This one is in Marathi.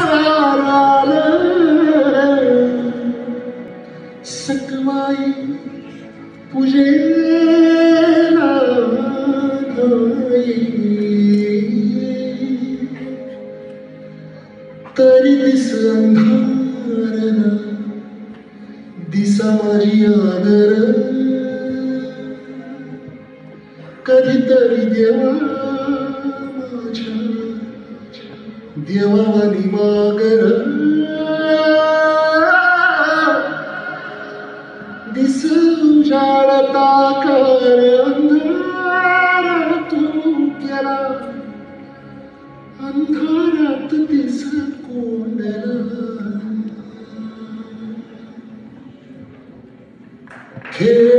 सकवाई पूजेला तरी दिस अंधार दिसा माझी आगर कधीतरी देवा माझ्या देवावानी मागर दिस उजाडता कर अंधार तू गेला अंधारात दिस कोंडला